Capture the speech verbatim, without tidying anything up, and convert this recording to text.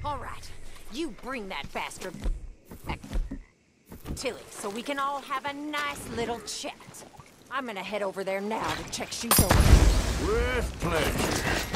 All right, you bring that bastard back, Tilly, so we can all have a nice little chat. I'm gonna head over there now to check shoes over. With pleasure.